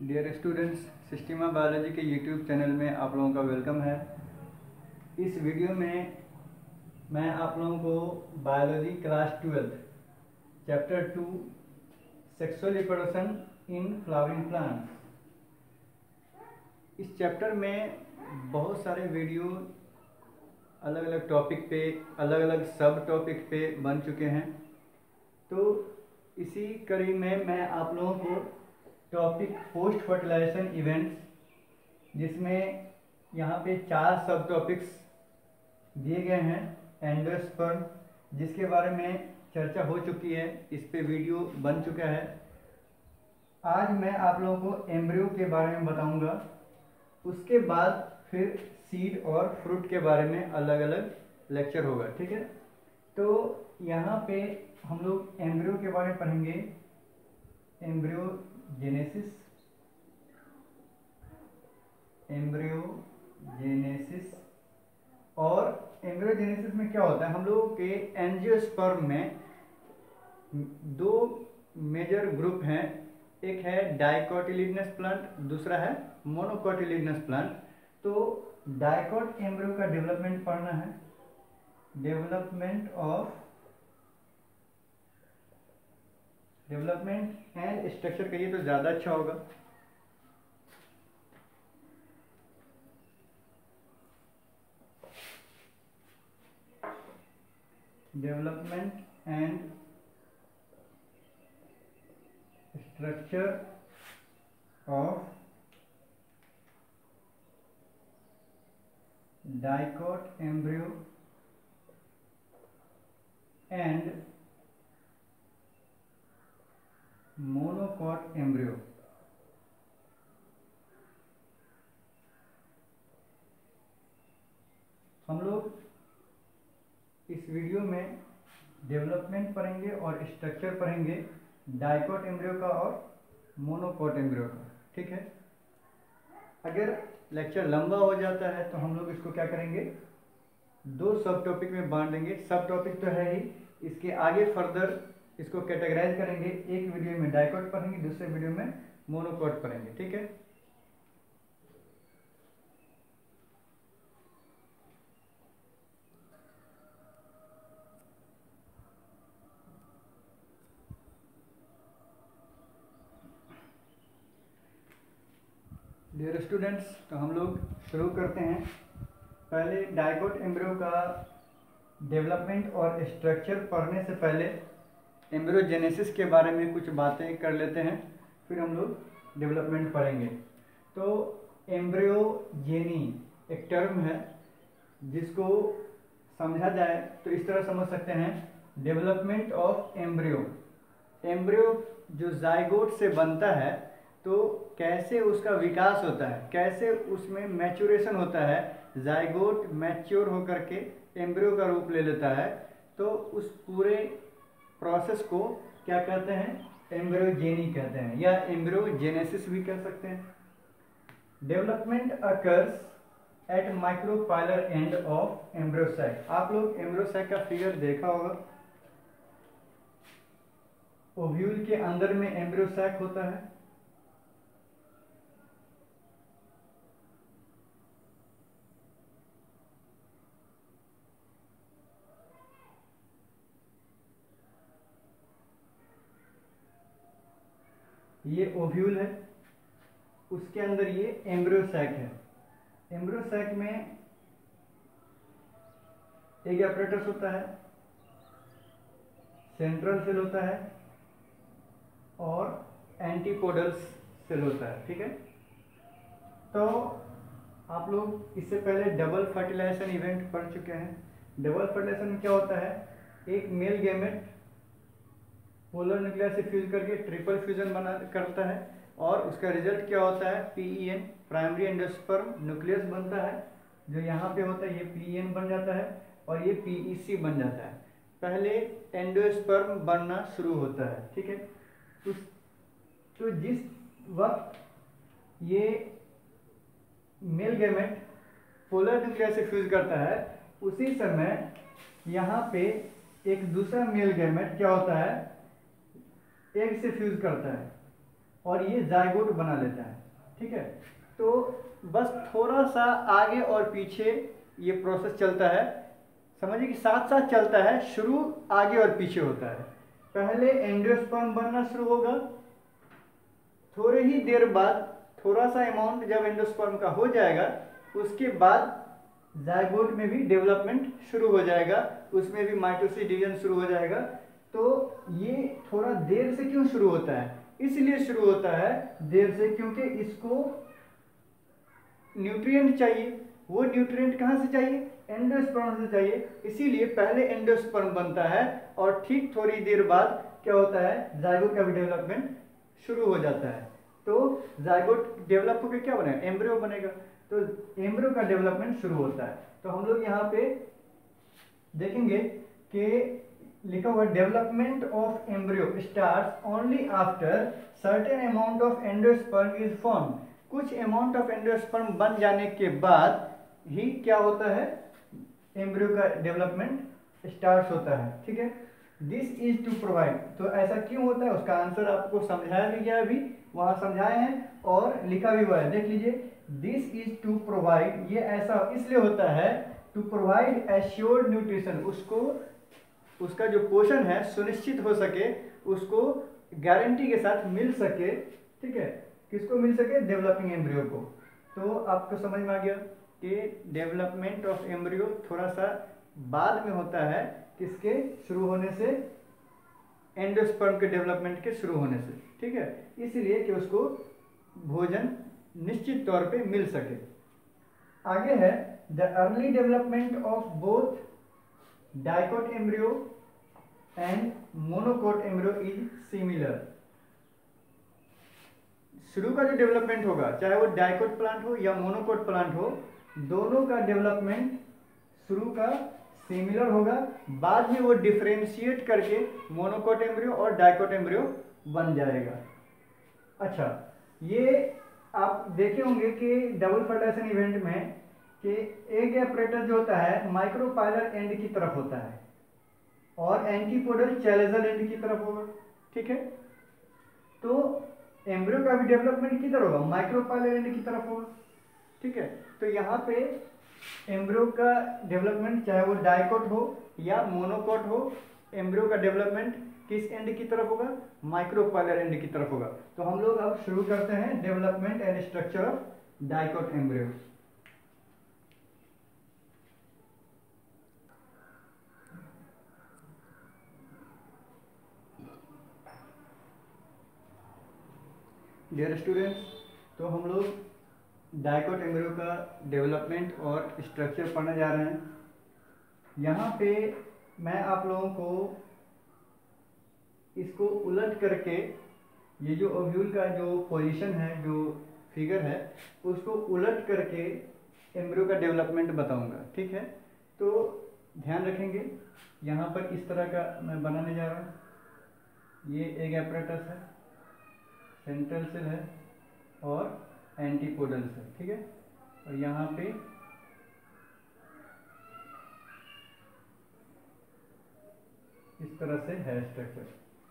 Dear students, Sistema biology के YouTube channel में आप लोगों का वेलकम है। इस वीडियो में मैं आप लोगों को biology class 12 chapter 2 sexual reproduction in flowering plants, इस चैप्टर में बहुत सारे वीडियो अलग अलग टॉपिक पे, अलग अलग सब टॉपिक पे बन चुके हैं। तो इसी कड़ी में मैं आप लोगों को टॉपिक पोस्ट फर्टिलाइजेशन इवेंट्स, जिसमें यहाँ पे 4 सब टॉपिक्स दिए गए हैं। एंडोस्पर्म, जिसके बारे में चर्चा हो चुकी है, इस पे वीडियो बन चुका है। आज मैं आप लोगों को एम्ब्रियो के बारे में बताऊंगा। उसके बाद फिर सीड और फ्रूट के बारे में अलग अलग लेक्चर होगा, ठीक है। तो यहाँ पे हम लोग एम्ब्रियो के बारे में पढ़ेंगे। एम्ब्रियोजेनेसिस और एम्ब्रियोजेनेसिस में क्या होता है, हम लोगों के एंजियोस्पर्म में 2 मेजर ग्रुप हैं। एक है डाइकोटिलिडनस प्लांट, दूसरा है मोनोकोटिलिडनस प्लांट। तो डाइकोट एम्ब्रियो का डेवलपमेंट पढ़ना है। डेवलपमेंट एंड स्ट्रक्चर कहिए तो ज़्यादा अच्छा होगा। Development and structure of dicot embryo and monocot embryo. हम लोग इस वीडियो में डेवलपमेंट पढ़ेंगे और स्ट्रक्चर पढ़ेंगे डाइकोट एम्ब्रियो का और मोनोकोट एम्ब्रियो का, ठीक है। अगर लेक्चर लंबा हो जाता है तो हम लोग इसको क्या करेंगे, 2 सब टॉपिक में बांट देंगे। सब टॉपिक तो है ही, इसके आगे फर्दर इसको कैटेगराइज करेंगे। एक वीडियो में डाइकोट पढ़ेंगे, दूसरे वीडियो में मोनोकोट पढ़ेंगे, ठीक है। डियर स्टूडेंट्स, तो हम लोग शुरू करते हैं। पहले डाइकोट एम्ब्रियो का डेवलपमेंट और स्ट्रक्चर पढ़ने से पहले एम्ब्रियोजेनेसिस के बारे में कुछ बातें कर लेते हैं, फिर हम लोग डेवलपमेंट पढ़ेंगे। तो एम्ब्रियोजेनी एक टर्म है, जिसको समझा जाए तो इस तरह समझ सकते हैं, डेवलपमेंट ऑफ एम्ब्रियो। एम्ब्रियो जो जाइगोट से बनता है, तो कैसे उसका विकास होता है, कैसे उसमें मैच्योरेशन होता है, जाइगोट मैच्योर होकर के एम्ब्रियो का रूप ले लेता है। तो उस पूरे प्रोसेस को क्या कहते हैं, एम्ब्रियोजेनी कहते हैं, या एम्ब्रियोजेनेसिस भी कह सकते हैं। Development occurs at micropylar end of embryo sac. आप लोग एम्ब्रियोसाइक का फिगर देखा होगा। ओव्यूल के अंदर में एम्ब्रियोसाइक होता है। ये ओव्यूल है, उसके अंदर ये एम्ब्रियोसाइक है। एम्ब्रियोसाइक में एक एपरेटस होता है, सेंट्रल सेल होता है और एंटीपोडल सेल होता है, ठीक है। तो आप लोग इससे पहले डबल फर्टिलाइजेशन इवेंट पढ़ चुके हैं। डबल फर्टिलाइजेशन में क्या होता है, एक मेल गैमेट पोलर न्यूक्लियस से फ्यूज करके ट्रिपल फ्यूजन करता है, और उसका रिजल्ट क्या होता है, PEN प्राइमरी एंडोस्पर्म न्यूक्लियस बनता है। जो यहाँ पे होता है ये PEN बन जाता है और ये PEC बन जाता है। पहले एंडोस्पर्म बनना शुरू होता है, ठीक है। तो जिस वक्त ये मेल गैमेट पोलर न्यूक्लियस से फ्यूज करता है, उसी समय यहाँ पे एक दूसरा मेल गैमेट क्या होता है, एग से फ्यूज करता है और ये जाइगोट बना लेता है। ठीक है, तो बस थोड़ा सा आगे और पीछे ये प्रोसेस चलता है, समझिए कि साथ साथ चलता है, शुरू आगे और पीछे होता है। पहले एंडोस्पर्म बनना शुरू होगा, थोड़ी ही देर बाद थोड़ा सा अमाउंट जब एंडोस्पर्म का हो जाएगा, उसके बाद जाइगोट में भी डेवलपमेंट शुरू हो जाएगा, उसमें भी माइटोसिस डिवीजन शुरू हो जाएगा। तो ये थोड़ा देर से क्यों शुरू होता है? इसलिए शुरू होता है देर से क्योंकि इसको न्यूट्रिएंट चाहिए। वो न्यूट्रिएंट कहाँ से चाहिए? एंडोस्पर्म से चाहिए। इसीलिए पहले एंडोस्पर्म बनता है और ठीक थोड़ी देर बाद क्या होता है, जाइगोट का भी डेवलपमेंट शुरू हो जाता है। तो जाइगोट डेवलप होकर क्या बनेगा? एम्ब्रियो बनेगा। तो एम्ब्रियो का डेवलपमेंट शुरू होता है। तो हम लोग यहाँ पे देखेंगे कि लिखा हुआ development of embryo starts only after certain amount of endosperm is form. कुछ अमाउंट ऑफ एंडोस्पर्म बन जाने के बाद ही क्या होता है, एम्ब्रियो का डेवलपमेंट स्टार्ट होता है। ठीक है, दिस इज टू प्रोवाइड। तो ऐसा क्यों होता है, उसका आंसर आपको समझाया भी गया, अभी वहां समझाए हैं और लिखा भी हुआ है, देख लीजिए। दिस इज टू प्रोवाइड, ये ऐसा इसलिए होता है टू प्रोवाइड एश्योर्ड न्यूट्रिशन, उसको उसका जो पोषण है सुनिश्चित हो सके, उसको गारंटी के साथ मिल सके। ठीक है, किसको मिल सके? डेवलपिंग एम्ब्रियो को। तो आपको समझ में आ गया कि डेवलपमेंट ऑफ एम्ब्रियो थोड़ा सा बाद में होता है, किसके शुरू होने से? एंडोस्पर्म के डेवलपमेंट के शुरू होने से। ठीक है, इसलिए कि उसको भोजन निश्चित तौर पे मिल सके। आगे है the early development of both dicot embryo and monocot embryo is similar. शुरू का जो डेवलपमेंट होगा, चाहे वो डाइकोट प्लांट हो या मोनोकोट प्लांट हो, दोनों का डेवलपमेंट शुरू का सिमिलर होगा, बाद में वो डिफरेंशिएट करके मोनोकोट एम्ब्रियो और डाइकोट एम्ब्रियो बन जाएगा। अच्छा, ये आप देखे होंगे कि डबल फर्टिलाइजेशन इवेंट में कि एग एपरेटस जो होता है माइक्रोपाइलर एंड की तरफ होता है और एंटीपोडल चैलेजल एंड की तरफ होगा। ठीक है, तो एम्ब्रियो का भी डेवलपमेंट किधर होगा? माइक्रोपाइलर एंड की तरफ होगा। ठीक है, तो यहाँ पे एम्ब्रियो का डेवलपमेंट चाहे वो डाइकोट हो या मोनोकोट हो, एम्ब्रियो का डेवलपमेंट किस एंड की तरफ होगा? माइक्रोपाइलर एंड की तरफ होगा। तो हम लोग अब शुरू करते हैं development and structure of dicot embryo. Dear students, तो हम लोग डाइकोट एम्ब्रियो का डेवलपमेंट और स्ट्रक्चर पढ़ने जा रहे हैं। यहाँ पे मैं आप लोगों को इसको उलट करके ये जो ओव्यूल का जो पोजीशन है, जो फिगर है, उसको उलट करके एम्ब्रियो का डेवलपमेंट बताऊंगा। ठीक है, तो ध्यान रखेंगे, यहाँ पर इस तरह का मैं बनाने जा रहा हूँ। ये एग एपरेटस है, सेंट्रल सेल है और एंटीपोडल सेल। ठीक है, और यहाँ पे इस तरह से है स्ट्रक्चर।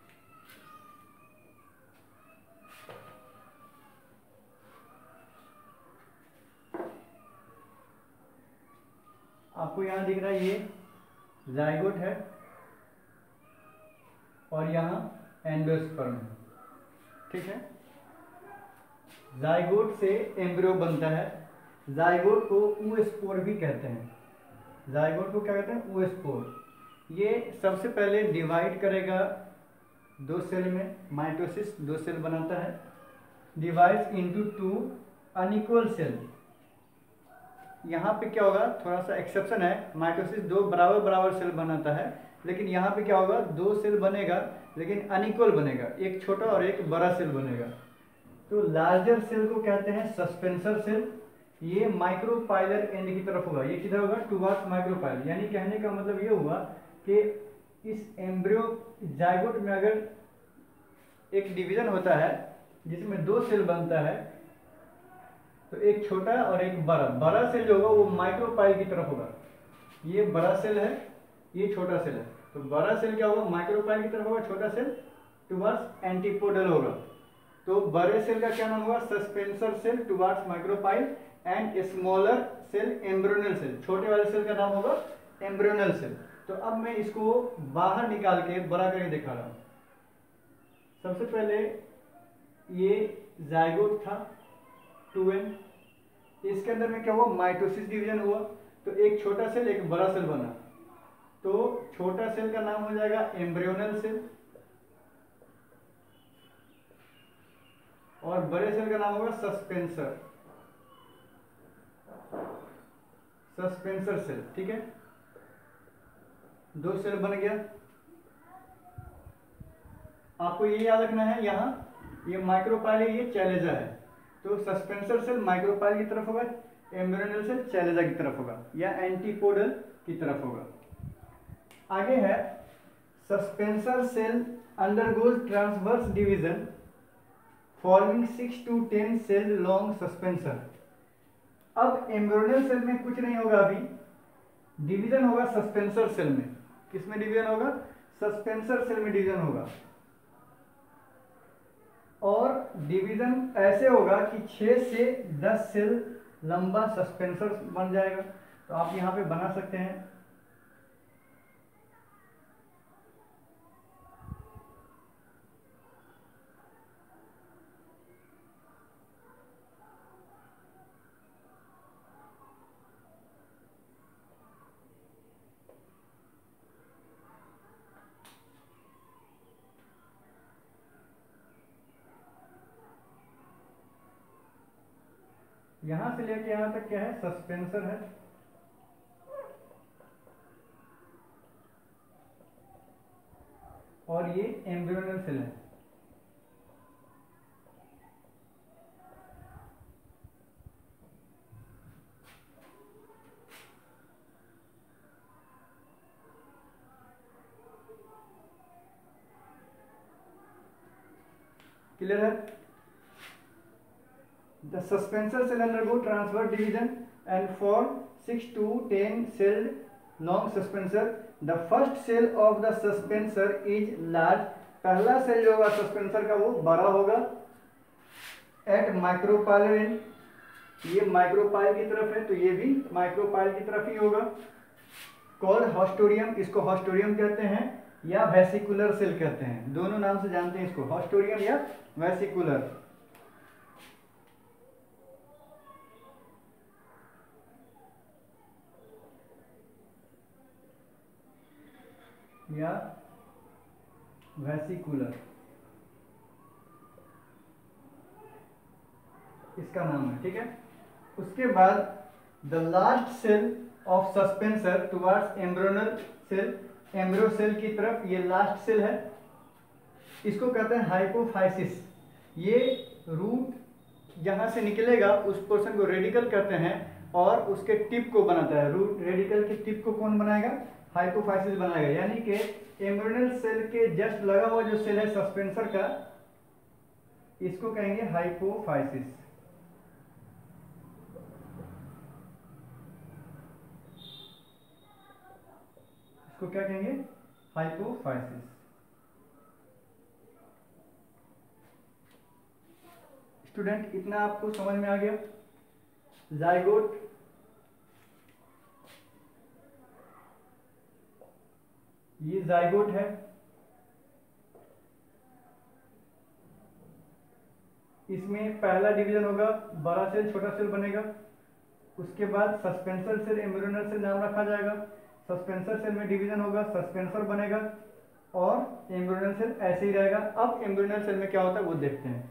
आपको यहाँ दिख रहा है ये जाइगोट है और यहाँ एंडोस्पर्म है। ठीक है, जाइगोट से एम्ब्रियो बनता है। जाइगोट को oospore भी कहते हैं। जाइगोट को क्या कहते हैं? oospore। ये सबसे पहले डिवाइड करेगा दो सेल में, माइटोसिस दो सेल बनाता है, divides into two unequal cell. यहाँ पे क्या होगा, थोड़ा सा एक्सेप्शन है, माइटोसिस दो बराबर बराबर सेल बनाता है, लेकिन यहाँ पे क्या होगा, दो सेल बनेगा लेकिन अनइक्वल बनेगा, एक छोटा और एक बड़ा सेल बनेगा। तो लार्जर सेल को कहते हैं सस्पेंसर सेल। ये माइक्रोपाइलर एंड की तरफ होगा, ये किधर होगा? Towards micropylar. यानी कहने का मतलब ये हुआ कि इस एम्ब्रियो जाइगोट में अगर एक डिवीजन होता है जिसमें दो सेल बनता है, तो एक छोटा और एक बड़ा। बड़ा सेल जो होगा वो माइक्रोपाइल की तरफ होगा। ये बड़ा सेल है, ये छोटा सेल है, तो बड़ा सेल क्या होगा? माइक्रोपाइल की तरफ होगा, छोटा सेल टुवर्ड्स एंटीपोडल होगा। तो बड़े सेल का क्या नाम होगा? Suspensor cell towards micropyle end smaller cell embryonal cell. छोटे वाले सेल का नाम होगा एम्ब्रियोनल सेल। तो अब मैं इसको बाहर निकाल के बड़ा करके दिखा रहा हूँ। सबसे पहले ये जाइगोट था 2n, इसके अंदर में क्या हुआ? माइटोसिस डिवीजन हुआ, तो एक छोटा सेल एक बड़ा सेल बना। तो छोटा सेल का नाम हो जाएगा एम्ब्रियोनल सेल और बड़े सेल का नाम होगा सस्पेंसर सेल। ठीक है, दो सेल बन गया। आपको ये याद रखना है, यहाँ ये माइक्रोपाइल है, ये चैलेजा है। तो सस्पेंसर सेल माइक्रोपाइल की तरफ होगा, एम्ब्रियोनल सेल चैलेजा की तरफ होगा या एंटीपोडल की तरफ होगा। आगे है suspensor cell undergoes transverse division forming 6 to 10 cell long suspensor. अब एम्ब्रियोनल सेल में कुछ नहीं होगा, अभी डिवीजन होगा सस्पेंसर सेल में। किसमें डिवीजन होगा? सस्पेंसर सेल में डिवीजन होगा। और डिवीजन ऐसे होगा कि 6 से 10 सेल लंबा सस्पेंसर बन जाएगा। तो आप यहाँ पे बना सकते हैं। यहां से लेके यहां तक क्या है? सस्पेंसर है। और ये एम्ब्रियोनल सेल है। क्लियर है? The suspensor cell undergo transverse division and form 6 to 10 celled long suspensor. The first cell of the suspensor is large. पहला सेल जो होगा सस्पेंसर का वो बड़ा होगा। At micropylar end, ये माइक्रोपाइल की तरफ है, तो ये भी माइक्रोपाइल की तरफ ही होगा। कॉल्ड हॉस्टोरियम, इसको हॉस्टोरियम कहते हैं या वेसिकुलर सेल कहते हैं, दोनों नाम से जानते हैं इसको, हॉस्टोरियम या वेसिकुलर। या वेसिकुलर इसका नाम है। ठीक है, उसके बाद the last cell of suspensor towards embryonal cell, embryo cell की तरफ ये लास्ट सेल है, इसको कहते हैं हाइपोफाइसिस। ये रूट जहां से निकलेगा उस पोर्शन को रेडिकल कहते हैं और उसके टिप को बनाता है। रूट रेडिकल के टिप को कौन बनाएगा? हाइपोफाइसिस बनाएगा। यानी कि एम्ब्रियोनल सेल के जस्ट लगा हुआ जो सेल है सस्पेंसर का, इसको कहेंगे हाइपोफाइसिस। इसको क्या कहेंगे? हाइपोफाइसिस। स्टूडेंट, इतना आपको समझ में आ गया? जाइगोट, ये जाइगोट है, इसमें पहला डिवीजन होगा, बड़ा सेल छोटा सेल बनेगा। उसके बाद सस्पेंसर सेल एम्ब्रियोनल सेल नाम रखा जाएगा। सस्पेंसर सेल में डिवीजन होगा, सस्पेंसर बनेगा और एम्ब्रियोनल सेल ऐसे ही रहेगा। अब एम्ब्रियोनल सेल में क्या होता है वो देखते हैं।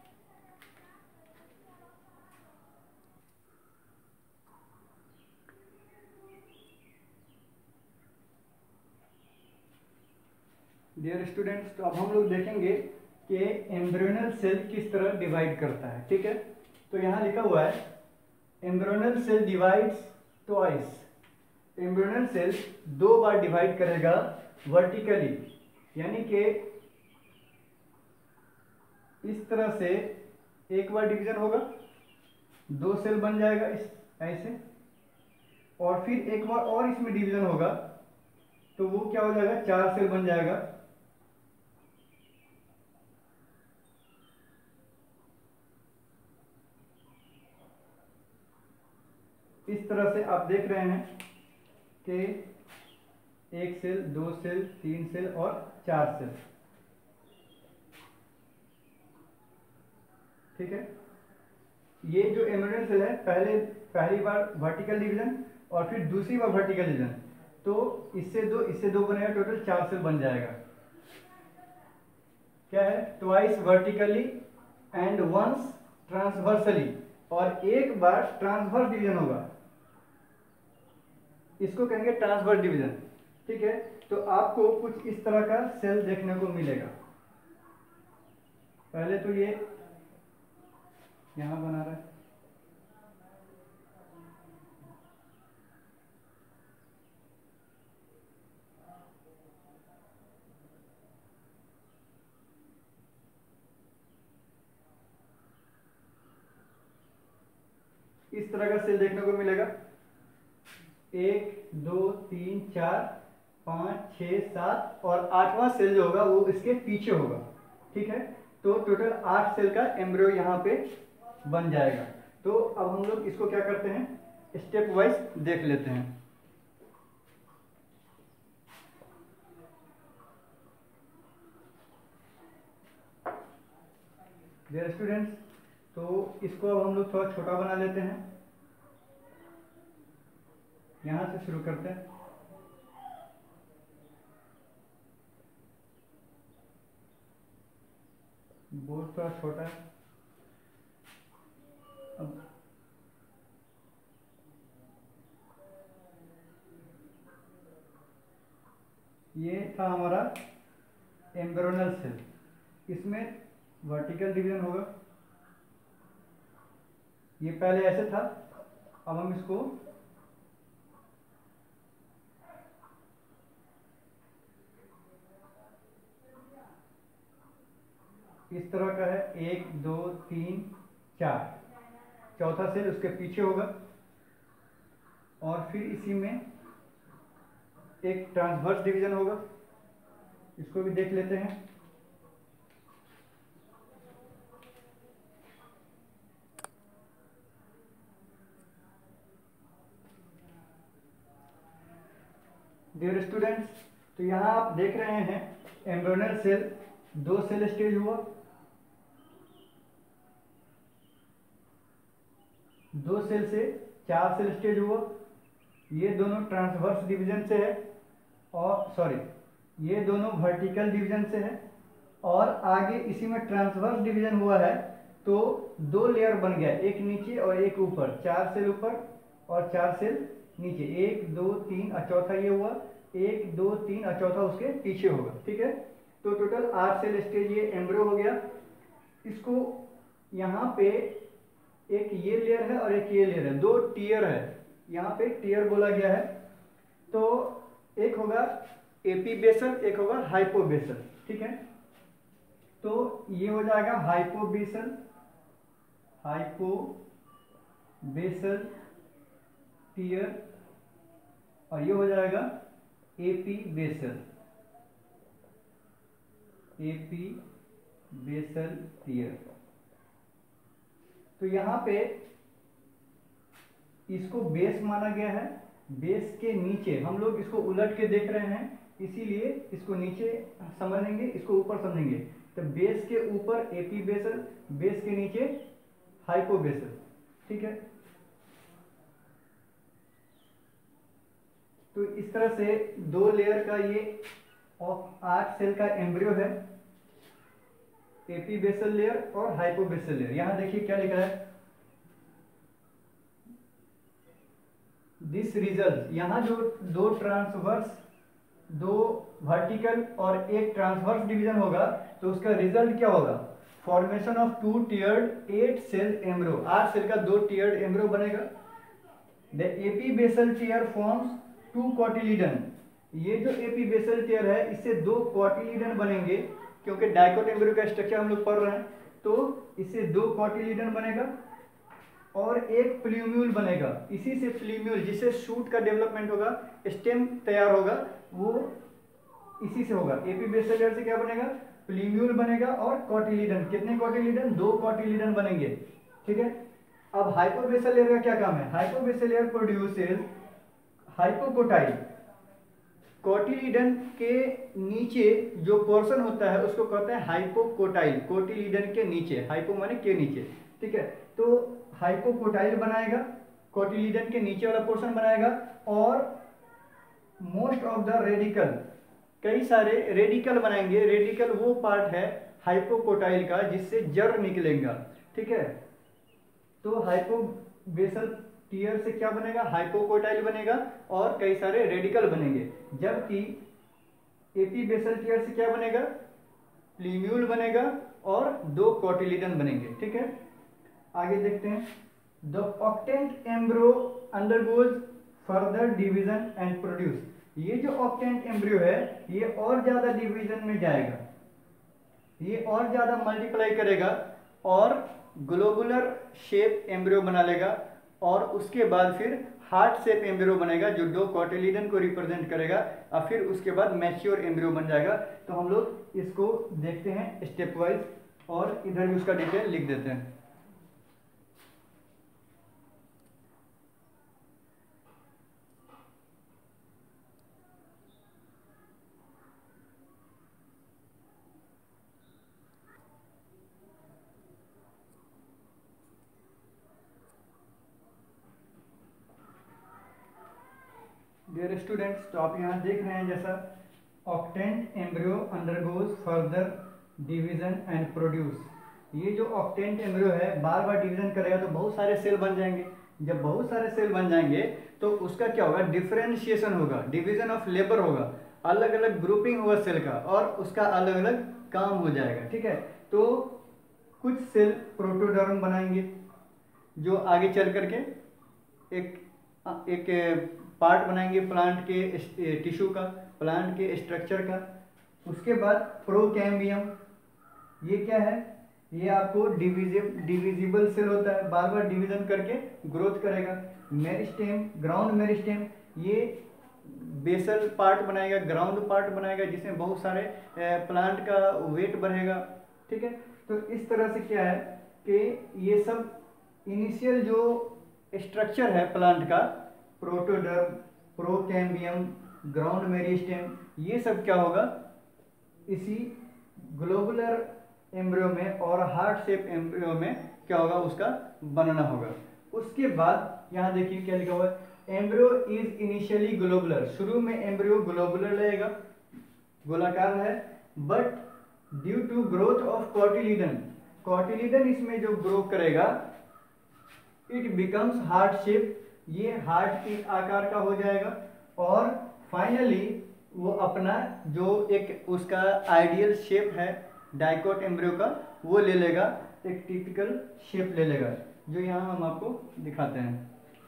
डियर स्टूडेंट्स, तो अब हम लोग देखेंगे कि एम्ब्रियोनल सेल किस तरह डिवाइड करता है। ठीक है, तो यहाँ लिखा हुआ है embryonal cell divides twice. Embryonal cell 2 बार डिवाइड करेगा वर्टिकली, यानी कि इस तरह से एक बार डिवीजन होगा, 2 सेल बन जाएगा इस ऐसे, और फिर एक बार और इसमें डिवीजन होगा तो वो क्या हो जाएगा? 4 सेल बन जाएगा। इस तरह से आप देख रहे हैं कि 1 सेल, 2 सेल, 3 सेल और 4 सेल। ठीक है, ये जो एम्ब्रियोनियल सेल है पहली बार वर्टिकल डिवीजन और फिर दूसरी बार वर्टिकल डिवीजन, तो इससे दो बनेगा, टोटल 4 सेल बन जाएगा। क्या है, twice vertically and once transversely, और एक बार ट्रांसवर्स डिवीजन होगा, इसको कहेंगे ट्रांसवर्स डिवीजन। ठीक है, तो आपको कुछ इस तरह का सेल देखने को मिलेगा। पहले तो ये यहां बना रहा है, इस तरह का सेल देखने को मिलेगा। 1 2 3 4 5 6 7 और 8वां सेल जो होगा वो इसके पीछे होगा। ठीक है, तो टोटल 8 सेल का एम्ब्रियो यहाँ पे बन जाएगा। तो अब हम लोग इसको क्या करते हैं, स्टेप वाइज देख लेते हैं। डियर स्टूडेंट्स, तो इसको अब हम लोग थोड़ा छोटा बना लेते हैं। यहां से शुरू करते हैं। बोर्ड थोड़ा छोटा है। अब ये था हमारा एम्ब्रियोनियल सेल, इसमें वर्टिकल डिवीजन होगा। ये पहले ऐसे था, अब हम इसको इस तरह का है, 1 2 3 4, चौथा सेल उसके पीछे होगा और फिर इसी में एक ट्रांसवर्स डिवीजन होगा, इसको भी देख लेते हैं। डियर स्टूडेंट्स, तो यहां आप देख रहे हैं एम्ब्रियोनियल सेल 2 सेल स्टेज हुआ, 2 सेल से 4 सेल स्टेज हुआ। ये दोनों ट्रांसवर्स डिवीजन से है, और ये दोनों वर्टिकल डिवीजन से है, और आगे इसी में ट्रांसवर्स डिवीजन हुआ है, तो 2 लेयर बन गया, एक नीचे और एक ऊपर, 4 सेल ऊपर और 4 सेल नीचे, 1 2 3 और चौथा ये हुआ, 1 2 3 और चौथा उसके पीछे होगा। ठीक है, तो टोटल 8 सेल स्टेज ये एम्ब्रियो हो गया। इसको यहाँ पे एक ये लेयर है और एक ये लेयर है, 2 टीयर है, यहाँ पे टीयर बोला गया है। तो एक होगा एपीबेसल, एक होगा हाइपोबेसल। ठीक है, तो ये हो जाएगा हाइपोबेसल टीयर, और ये हो जाएगा एपीबेसल टीयर। तो यहाँ पे इसको बेस माना गया है, बेस के नीचे हम लोग इसको उलट के देख रहे हैं, इसीलिए इसको नीचे समझेंगे, इसको ऊपर समझेंगे। तो बेस के ऊपर एपीबेसल, बेस के नीचे हाइपोबेसल। ठीक है, तो इस तरह से 2 लेयर का ये 8 सेल का एम्ब्रियो है, एपीबेसल लेयर और हाइपोबेसल लेयर। यहां देखिए क्या लिखा है, दिस रिजल्ट, यहां जो 2 ट्रांसवर्स, 2 वर्टिकल और एक ट्रांसवर्स डिवीजन होगा, तो उसका रिजल्ट क्या होगा, formation of 2 tiered 8 cell embryo, 8 cell का 2 टीयर्ड एम्ब्रियो बनेगा। The epibasal tier forms 2 cotyledon, ये जो एपीबेसल टीयर है इससे 2 कॉटिलीडन बनेंगे, क्योंकि डाइकोट एम्ब्रियो का स्ट्रक्चर हम लोग पढ़ रहे हैं, तो इससे 2 कॉटिलीडन बनेगा और एक प्ल्यूम्यूल बनेगा। इसी से प्ल्यूम्यूल, जिससे शूट का डेवलपमेंट होगा, स्टेम तैयार होगा, वो इसी से होगा। एपीबेसल लेयर से क्या बनेगा, प्ल्यूम्यूल बनेगा और कॉटिलीडन। कितने कॉटिलीडन, 2 कॉटिलीडन बनेंगे। ठीक है, अब हाइपोबेसल लेयर का क्या काम है? Hypobasal layer produces hypocotyl. Cotyledon के नीचे जो पोर्शन होता है उसको कहते हैं हाइपोकोटाइल। कोटिलीडन के नीचे, हाइपो माने के नीचे, ठीक है। तो हाइपोकोटाइल बनाएगा, कोटिलीडन के नीचे वाला पोर्शन बनाएगा। और मोस्ट ऑफ द रेडिकल, कई सारे रेडिकल बनाएंगे। रेडिकल वो पार्ट है हाइपोकोटाइल का जिससे जड़ निकलेगा, ठीक है। तो हाइपोबेसल टीयर से क्या बनेगा? हाइपोकोटाइल बनेगा और कई सारे रेडिकल बनेंगे। जबकि एपीबेसल टीयर से क्या बनेगा? प्लीम्यूल बनेगा और 2 कोटिलीडन बनेंगे, ठीक है। आगे देखते हैं। The octant embryo undergoes further division and produce. ये जो ऑक्टेंट एम्ब्रियो है ये और ज्यादा डिवीजन में जाएगा, ये और ज्यादा मल्टीप्लाई करेगा और ग्लोबुलर शेप एम्ब्रियो बना लेगा। और उसके बाद फिर हार्ट शेप एम्ब्रियो बनेगा जो 2 कोटिलीडन को रिप्रेजेंट करेगा। और फिर उसके बाद मैच्योर एम्ब्रियो बन जाएगा। तो हम लोग इसको देखते हैं स्टेप वाइज और इधर भी उसका डिटेल लिख देते हैं। डियर स्टूडेंट्स, तो आप यहाँ देख रहे हैं जैसा octant embryo undergoes further division and produce. ये जो ऑक्टेंट एम्ब्रियो है बार बार डिवीजन करेगा तो बहुत सारे सेल बन जाएंगे। जब बहुत सारे सेल बन जाएंगे तो उसका क्या होगा? डिफरेंशिएशन होगा, डिवीजन ऑफ लेबर होगा, अलग अलग ग्रुपिंग होगा सेल का और उसका अलग अलग काम हो जाएगा, ठीक है। तो कुछ सेल प्रोटोडर्म बनाएंगे जो आगे चल करके एक पार्ट बनाएंगे प्लांट के टिश्यू का, प्लांट के स्ट्रक्चर का। उसके बाद प्रोकैम्बियम, ये क्या है? ये आपको डिविजिबल सेल होता है, बार बार डिवीजन करके ग्रोथ करेगा। मेरिस्टेम, ग्राउंड मेरिस्टेम, ये बेसल पार्ट बनाएगा, ग्राउंड पार्ट बनाएगा जिसमें बहुत सारे प्लांट का वेट बढ़ेगा, ठीक है। तो इस तरह से क्या है कि ये सब इनिशियल जो स्ट्रक्चर है प्लांट का, प्रोटोडर्म, प्रोकैम्बियम, ग्राउंड मेरिस्टेम, ये सब क्या होगा? इसी ग्लोबुलर एम्ब्रियो में और हार्ट शेप एम्ब्रियो में क्या होगा? उसका बनना होगा। उसके बाद यहाँ देखिए क्या लिखा हुआ है, एम्ब्रियो इज इनिशियली ग्लोबुलर। शुरू में एम्ब्रियो ग्लोबुलर रहेगा, गोलाकार है, but due to growth of cotyledon, cotyledon इसमें जो ग्रो करेगा, इट बिकम्स हार्ट शेप, ये हार्ट के आकार का हो जाएगा। और फाइनली वो अपना जो एक उसका आइडियल शेप है डाइकोट एम्ब्रियो का वो ले लेगा, एक टिपिकल शेप ले लेगा जो यहाँ हम आपको दिखाते हैं।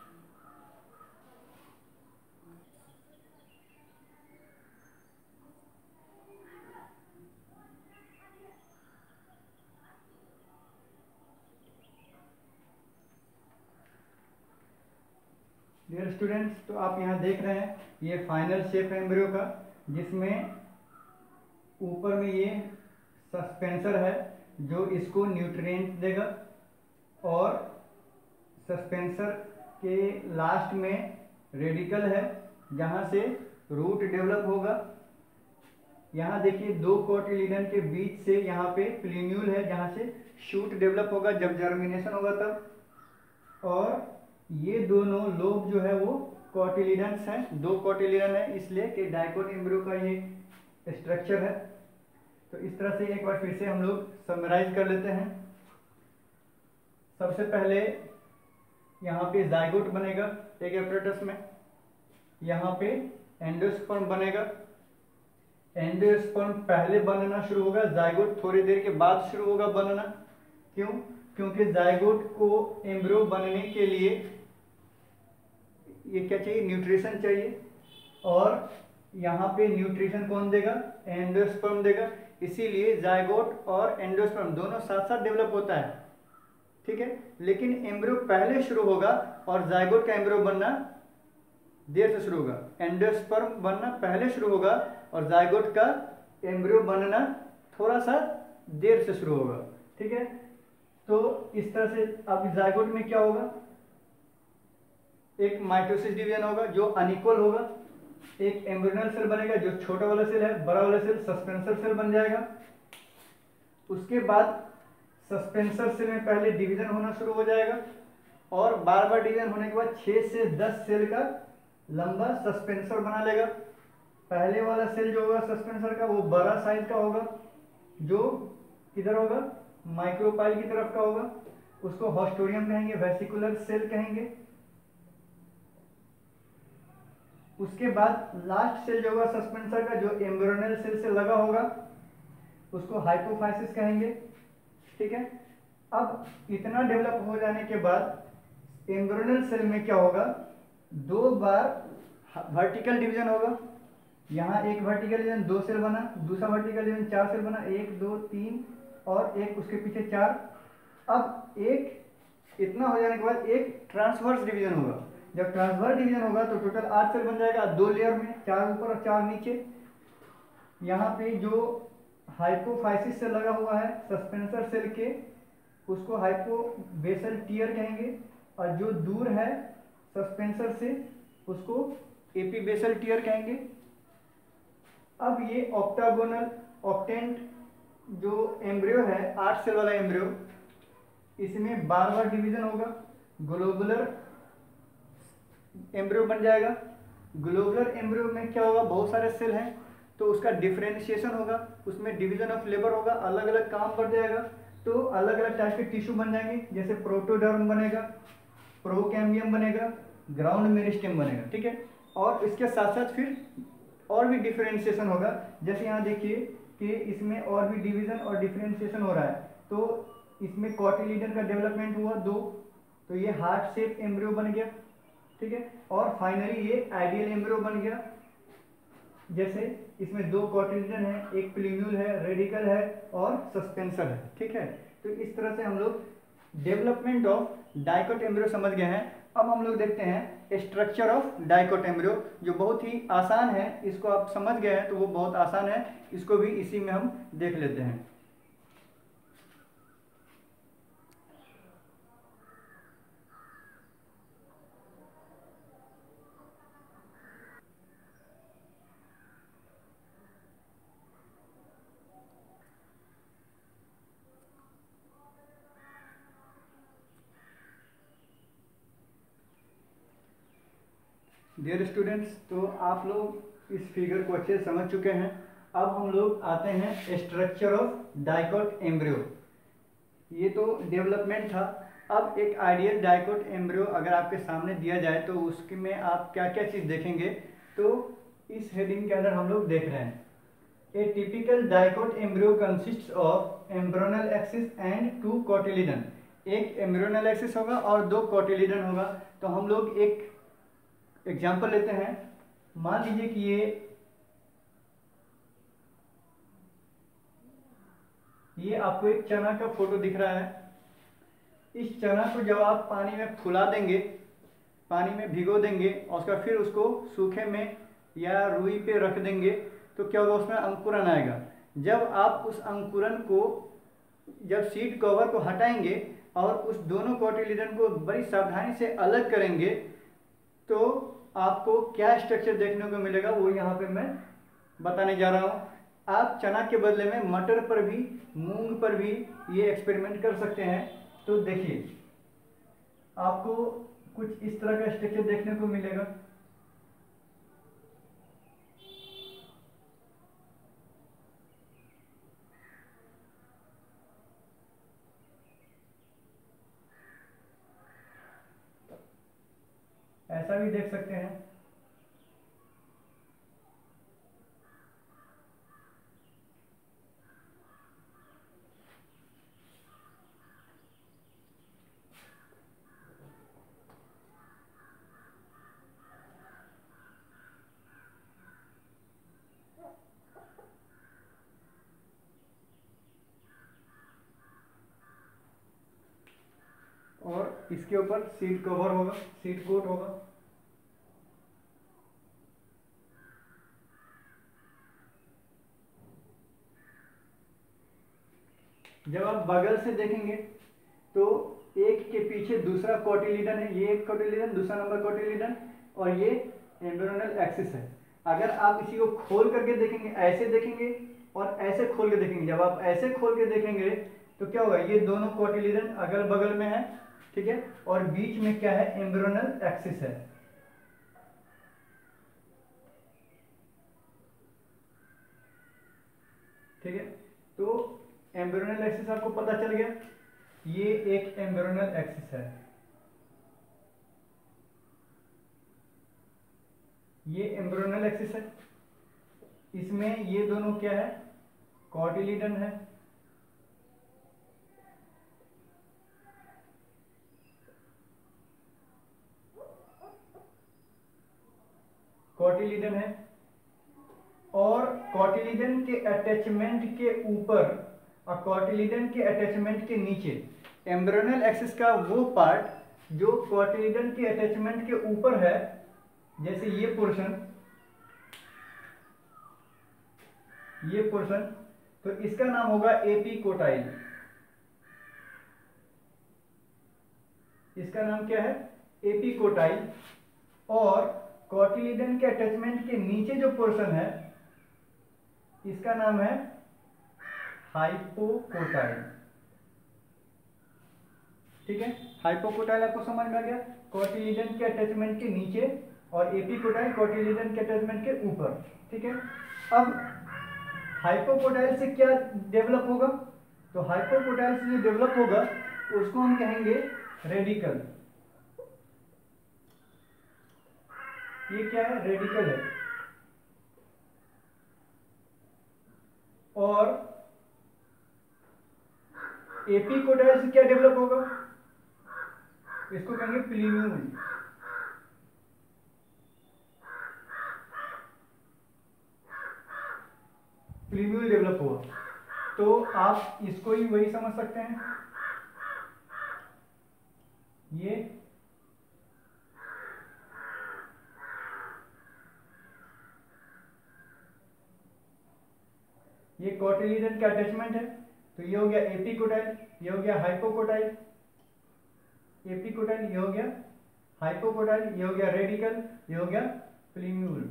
डियर स्टूडेंट्स, तो आप यहाँ देख रहे हैं ये फाइनल शेप है एम्ब्रियो का, जिसमें ऊपर में ये सस्पेंसर है जो इसको न्यूट्रिएंट देगा और सस्पेंसर के लास्ट में रेडिकल है जहाँ से रूट डेवलप होगा। यहाँ देखिए 2 कोटिलीडन के बीच से यहाँ पे प्लीन्यूल है जहाँ से शूट डेवलप होगा जब जर्मिनेशन होगा तब। और ये दोनों लोब जो है वो कोटिलीडन्स हैं, 2 कोटिलीडन है इसलिए कि डाइकोट एम्ब्रियो का ये स्ट्रक्चर है। तो इस तरह से एक बार फिर से हम लोग समराइज कर लेते हैं। सबसे पहले यहाँ पे जाइगोट बनेगा एक एपरेटस में, यहाँ पे एंडोस्पर्म बनेगा। एंडोस्पर्म पहले बनना शुरू होगा, जाइगोट थोड़ी देर के बाद शुरू होगा बनना। क्यों? क्योंकि जाइगोट को एम्ब्रियो बनने के लिए ये क्या चाहिए? न्यूट्रिशन चाहिए। और यहाँ पे न्यूट्रिशन कौन देगा? एंडोस्पर्म देगा। इसीलिए जाइगोट और एंडोस्पर्म दोनों साथ साथ डेवलप होता है, ठीक है। लेकिन एम्ब्रियो पहले शुरू होगा और जाइगोट का एम्ब्रियो बनना देर से शुरू होगा। एंडोस्पर्म बनना पहले शुरू होगा और जाइगोट का एम्ब्रियो बनना थोड़ा सा देर से शुरू होगा, ठीक है। तो इस तरह से अब जाइगोट में क्या होगा, एक माइटोसिस डिवीजन होगा जो अनइक्वल होगा, एक एम्ब्रियोनल सेल बनेगा जो छोटा वाला सेल है, बड़ा वाला सेल सस्पेंसर सेल बन जाएगा। उसके बाद सस्पेंसर सेल में पहले डिवीजन होना शुरू हो जाएगा और बार बार डिवीजन होने के बाद 6 से 10 सेल का लंबा सस्पेंसर बना लेगा। पहले वाला सेल जो होगा सस्पेंसर का वो बड़ा साइज का होगा, जो किधर होगा, माइक्रोपाइल की तरफ का होगा, उसको हॉस्टोरियम कहेंगे, वेसिकुलर सेल कहेंगे। उसके बाद लास्ट सेल जो होगा सस्पेंसर का, जो एम्ब्रियोनल सेल से लगा होगा, उसको हाइपोफाइसिस कहेंगे। ठीक है, अब इतना डेवलप हो जाने के बाद एम्ब्रियोनल सेल में क्या होगा, 2 बार वर्टिकल डिवीजन होगा। यहाँ एक वर्टिकल डिवीजन 2 सेल बना, दूसरा वर्टिकल डिवीजन 4 सेल बना, 1 2 3 और एक उसके पीछे 4। अब एक इतना हो जाने के बाद एक ट्रांसवर्स डिवीजन होगा। जब ट्रांसवर्स डिवीजन होगा तो टोटल 8 सेल बन जाएगा, 2 लेयर में, 4 ऊपर और 4 नीचे। यहाँ पे जो हाइपोफाइसिस से लगा हुआ है सस्पेंसर सेल के, उसको हाइपोबेसल टीयर कहेंगे, और जो दूर है सस्पेंसर से उसको एपीबेसल टीयर कहेंगे। अब ये ऑक्टागोनल ऑक्टेंट जो एम्ब्रियो है, 8 सेल वाला एम्ब्रियो, इसमें बार बार डिवीजन होगा, ग्लोबुलर एम्ब्रियो बन जाएगा। ग्लोबुलर एम्ब्रियो में क्या होगा, बहुत सारे सेल हैं तो उसका डिफरेंशिएशन होगा, उसमें डिवीजन ऑफ लेबर होगा, अलग अलग काम बढ़ जाएगा, तो अलग अलग टाइप के टिश्यू बन जाएंगे, जैसे प्रोटोडर्म बनेगा, प्रोकैम्बियम बनेगा, ग्राउंड मेरिस्टेम बनेगा। ठीक है, और इसके साथ साथ फिर और भी डिफरेंशिएशन होगा, जैसे यहाँ देखिए कि इसमें और भी डिवीजन और डिफरेंशिएशन हो रहा है। तो इसमें कॉटिलीडन का डेवलपमेंट हुआ 2, तो ये हार्ट शेप एम्ब्रियो बन गया। ठीक है, और फाइनली ये आइडियल एम्ब्रियो बन गया। जैसे इसमें 2 कॉटिलीडन है, एक प्लूम्यूल है, रेडिकल है और सस्पेंसर है। ठीक है, तो इस तरह से हम लोग डेवलपमेंट ऑफ डाइकोट एम्ब्रियो समझ गए हैं। अब हम लोग देखते हैं स्ट्रक्चर ऑफ डाइकोट एम्ब्रियो, जो बहुत ही आसान है। इसको आप समझ गए हैं तो वो बहुत आसान है, इसको भी इसी में हम देख लेते हैं। डियर स्टूडेंट्स, तो आप लोग इस फिगर को अच्छे से समझ चुके हैं। अब हम लोग आते हैं स्ट्रक्चर ऑफ डाइकोट एम्ब्रियो। ये तो डेवलपमेंट था। अब एक आइडियल डाइकोट एम्ब्रियो अगर आपके सामने दिया जाए तो उसके में आप क्या क्या चीज़ देखेंगे, तो इस हेडिंग के अंदर हम लोग देख रहे हैं, a typical dicot embryo consists of embryonal axis and 2 cotyledon. एक एम्ब्रियोनल एक्सिस होगा और 2 कॉटिलीडन होगा। तो हम लोग एक एग्जाम्पल लेते हैं। मान लीजिए कि ये आपको एक चना का फोटो दिख रहा है। इस चना को जब आप पानी में फुला देंगे, पानी में भिगो देंगे और उसका फिर उसको सूखे में या रुई पे रख देंगे, तो क्या होगा, उसमें अंकुरन आएगा। जब आप उस अंकुरन को, जब सीड कवर को हटाएंगे और उस दोनों कॉटिलीडन को बड़ी सावधानी से अलग करेंगे, तो आपको क्या स्ट्रक्चर देखने को मिलेगा वो यहाँ पे मैं बताने जा रहा हूँ। आप चना के बदले में मटर पर भी, मूंग पर भी ये एक्सपेरिमेंट कर सकते हैं। तो देखिए, आपको कुछ इस तरह का स्ट्रक्चर देखने को मिलेगा। ऐसा भी देख सकते हैं। और इसके ऊपर सीड कवर होगा, सीड कोट होगा। जब आप बगल से देखेंगे तो एक के पीछे दूसरा कोटिलीडन है, ये एक कोटिलीडन, दूसरा नंबर कोटिलीडन, और ये एम्ब्रियोनल एक्सिस है। अगर आप इसी को खोल करके देखेंगे, ऐसे देखेंगे और ऐसे खोल के देखेंगे, जब आप ऐसे खोल के देखेंगे तो क्या होगा, ये दोनों कोटिलीडन अगल बगल में है, ठीक है, और बीच में क्या है, एम्ब्रियोनल एक्सिस है। ठीक है, तो एम्ब्रियोनल एक्सिस आपको पता चल गया, ये एक एम्ब्रियोनल एक्सिस है, ये एम्ब्रियोनल एक्सिस है। इसमें ये दोनों क्या है, कोटिलीडन है, कोटिलीडन है, और कोटिलीडन के अटैचमेंट के ऊपर और कोटिलीडन के अटैचमेंट के नीचे एम्ब्रियोनल एक्सिस का वो पार्ट जो कोटिलीडन के अटैचमेंट के ऊपर है, जैसे ये पोर्शन, तो इसका नाम होगा एपिकोटाइल। इसका नाम क्या है, एपिकोटाइल। और कोटिलीडन के अटैचमेंट के नीचे जो पोर्शन है इसका नाम है हाइपोकोटाइल। ठीक है, हाइपोकोटाइल आपको समझ में आ गया, कोटिलीडन के अटैचमेंट के नीचे, और एपिकोटाइल कोटिलीडन के अटैचमेंट के ऊपर। ठीक है, अब हाइपोकोटाइल से क्या डेवलप होगा, तो हाइपोकोटाइल से जो डेवलप होगा उसको हम कहेंगे रेडिकल। ये क्या है, रेडिकल है। और एपिकोटाइल से क्या डेवलप होगा, इसको कहेंगे प्लीम्यूल। प्लीम्यूल डेवलप होगा, तो आप इसको ही वही समझ सकते हैं, ये कोटिलीडन का अटैचमेंट है, तो ये हो गया एपिकोटाइल, ये हो गया हाइपोकोटाइल, एपिकोटाइल ये हो गया हाइपोकोटाइल, ये हो गया रेडिकल, ये हो गया प्लीम्यूल।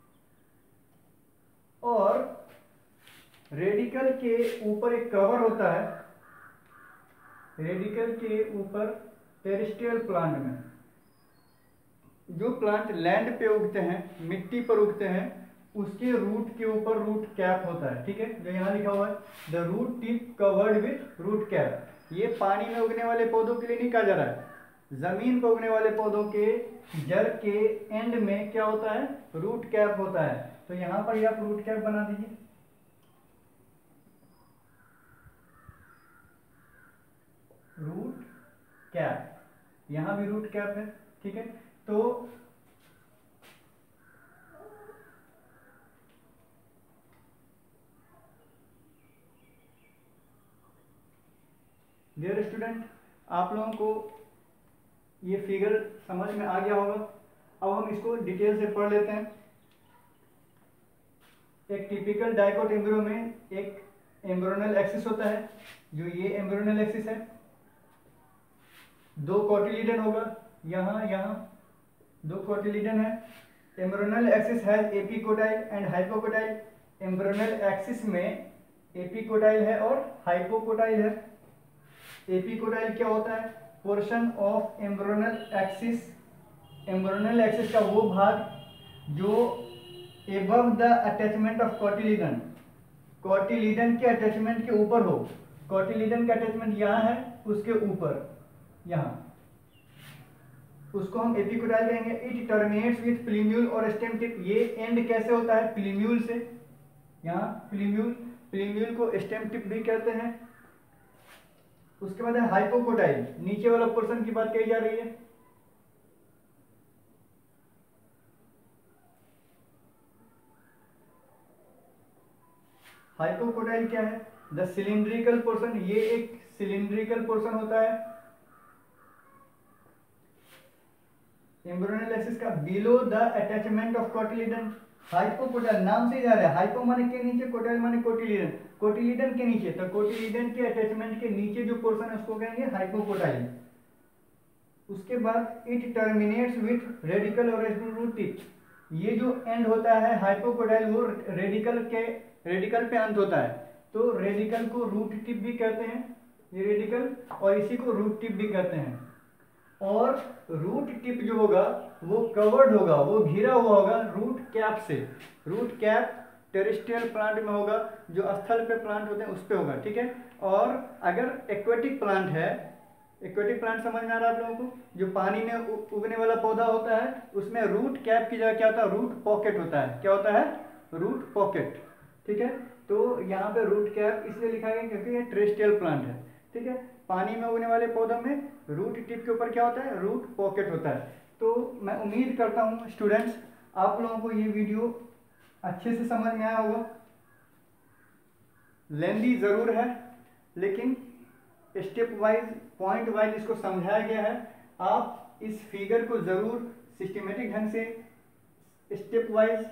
और रेडिकल के ऊपर एक कवर होता है, रेडिकल के ऊपर टेरेस्ट्रियल प्लांट में, जो प्लांट लैंड पे उगते हैं, मिट्टी पर उगते हैं, उसके रूट के ऊपर रूट कैप होता है। ठीक है, जो यहाँ लिखा हुआ है, the root tip covered with root cap. ये पानी में उगने वाले पौधों के लिए नहीं कहा जा रहा है, जमीन पर उगने वाले पौधों के जड़ के एंड में क्या होता है, रूट कैप होता है। तो यहाँ पर ही आप रूट कैप बना दीजिए, रूट कैप, यहां भी रूट कैप है। ठीक है, तो डियर स्टूडेंट, आप लोगों को ये फिगर समझ में आ गया होगा। अब हम इसको डिटेल से पढ़ लेते हैं। एक टिपिकल डाइकोट एम्ब्रियो में एक एम्ब्रियोनल एक्सिस होता है, जो ये एम्ब्रियोनल एक्सिस है, दो कोटिलीडन होगा, यहाँ दो कोटिलीडन है। Embryonal axis has epicotyl and hypocotyl. Embryonal axis में एपिकोटाइल है और हाइपोकोटाइल है। एपिकोटाइल क्या होता है, portion of embryonal axis, embryonal axis का वो भाग जो above the attachment of cotyledon, cotyledon के अटैचमेंट के ऊपर हो। कोटिलीडन का अटैचमेंट यहाँ है, उसके ऊपर यहाँ, उसको हम एपिकोटाइल कहेंगे। इट टर्मिनेट्स विथ प्लीम्यूल और स्टेम टिप। ये एंड कैसे होता है, प्लीम्यूल से, यहाँ प्लीम्यूल को स्टेम टिप भी कहते हैं। उसके बाद है हाइपोकोटाइल, नीचे वाला पोर्शन की बात कही जा रही है। हाइपोकोटाइल क्या है, द सिलिंड्रिकल पोर्शन, ये एक सिलिंड्रिकल पोर्शन होता है एम्ब्रियोनल एक्सिस का, below the attachment of cotyledon, hypocotyl नाम से जा रहा है, हाइपो माने के नीचे, कोटाइल माने कोटिलीडन, कोटिलीडन के नीचे, तो कोटिलीडन के अटैचमेंट के नीचे जो पोर्शन है उसको कहेंगे हाइपोकोटाइल। उसके बाद इट टर्मिनेट्स विथ रेडिकल और रूट टिप, ये जो एंड होता है हाइपोकोटाइल वो रेडिकल पे अंत होता है, तो रेडिकल को रूट टिप भी कहते हैं, ये रेडिकल, और इसी को रूट टिप भी कहते हैं। और रूट टिप जो होगा वो कवर्ड होगा, वो घिरा हुआ होगा रूट कैप से। रूट कैप टेरेस्ट्रियल प्लांट में होगा, जो स्थल पे प्लांट होते हैं उस पे होगा, ठीक है। और अगर एक्वेटिक प्लांट है, एक्वेटिक प्लांट समझ में आ रहा है आप लोगों को, जो पानी में उगने वाला पौधा होता है, उसमें रूट कैप की जगह क्या होता है, रूट पॉकेट होता है। क्या होता है, रूट पॉकेट, ठीक है। तो यहाँ पे रूट कैप इसलिए लिखा गया क्योंकि ये टेरेस्ट्रियल प्लांट है, ठीक है। पानी में उगने वाले पौधों में रूट टिप के ऊपर क्या होता है, रूट पॉकेट होता है। तो मैं उम्मीद करता हूँ स्टूडेंट्स आप लोगों को ये वीडियो अच्छे से समझ में आया होगा। लेंदी ज़रूर है, लेकिन स्टेप वाइज पॉइंट वाइज इसको समझाया गया है। आप इस फिगर को ज़रूर सिस्टमेटिक ढंग से स्टेप वाइज,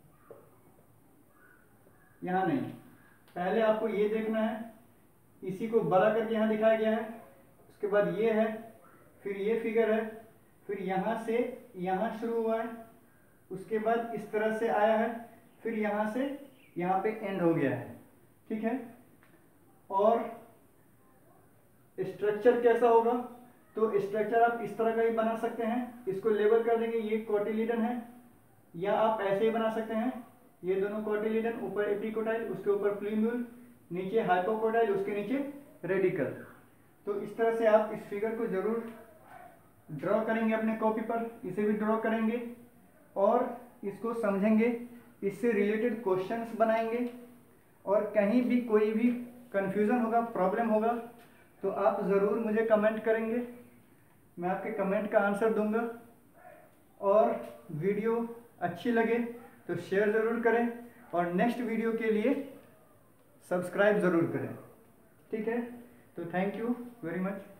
यहाँ नहीं, पहले आपको ये देखना है, इसी को बड़ा करके यहाँ दिखाया गया है, उसके बाद ये है, फिर ये फिगर है, फिर यहाँ से यहाँ शुरू हुआ है, उसके बाद इस तरह से आया है, फिर यहाँ से यहाँ पे एंड हो गया है, ठीक है। और स्ट्रक्चर कैसा होगा, तो स्ट्रक्चर आप इस तरह का भी बना सकते हैं, इसको लेबल कर देंगे ये कोटिलीडन है, या आप ऐसे ही बना सकते हैं, ये दोनों कोटिलीडन, ऊपर एपिकोटाइल, उसके ऊपर प्लूम्यूल, नीचे हाइपोकोटाइल, उसके नीचे रेडिकल। तो इस तरह से आप इस फिगर को जरूर ड्रॉ करेंगे अपने कॉपी पर, इसे भी ड्रॉ करेंगे और इसको समझेंगे, इससे रिलेटेड क्वेश्चंस बनाएंगे, और कहीं भी कोई भी कंफ्यूजन होगा, प्रॉब्लम होगा, तो आप ज़रूर मुझे कमेंट करेंगे, मैं आपके कमेंट का आंसर दूंगा। और वीडियो अच्छी लगे तो शेयर ज़रूर करें, और नेक्स्ट वीडियो के लिए सब्सक्राइब ज़रूर करें, ठीक है। तो थैंक यू वेरी मच।